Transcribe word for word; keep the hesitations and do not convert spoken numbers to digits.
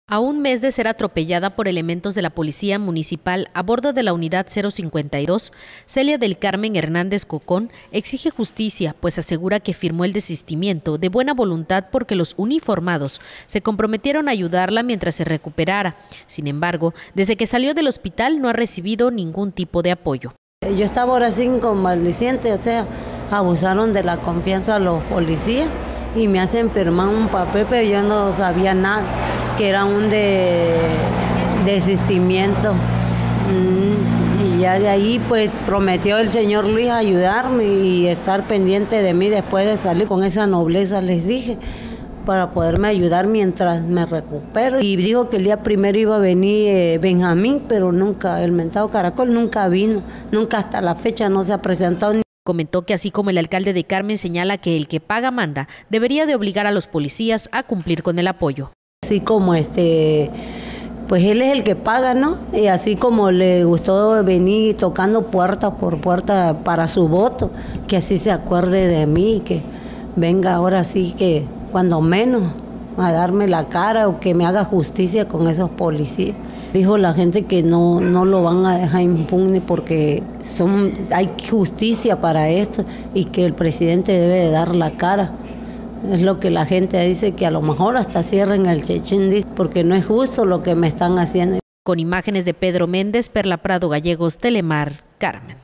A un mes de ser atropellada por elementos de la Policía Municipal a bordo de la Unidad cero cincuenta y dos, Celia del Carmen Hernández Cocón exige justicia, pues asegura que firmó el desistimiento de buena voluntad porque los uniformados se comprometieron a ayudarla mientras se recuperara. Sin embargo, desde que salió del hospital no ha recibido ningún tipo de apoyo. Yo estaba ahora sin convaleciente, o sea, abusaron de la confianza a los policías y me hacen firmar un papel, pero yo no sabía nada, que era un de, desistimiento. Mm, y ya de ahí pues prometió el señor Luis ayudarme y estar pendiente de mí después de salir. Con esa nobleza les dije, para poderme ayudar mientras me recupero. Y dijo que el día primero iba a venir eh, Benjamín, pero nunca, el mentado Caracol nunca vino, nunca hasta la fecha no se ha presentado. Comentó que así como el alcalde de Carmen señala que el que paga manda, debería de obligar a los policías a cumplir con el apoyo. Así como este, pues él es el que paga, ¿no? Y así como le gustó venir tocando puerta por puerta para su voto, que así se acuerde de mí, que venga ahora sí que cuando menos a darme la cara o que me haga justicia con esos policías. Dijo la gente que no, no lo van a dejar impune porque son, hay justicia para esto y que el presidente debe de dar la cara. Es lo que la gente dice, que a lo mejor hasta cierren el Chechén, porque no es justo lo que me están haciendo. Con imágenes de Pedro Méndez, Perla Prado Gallegos, Telemar, Carmen.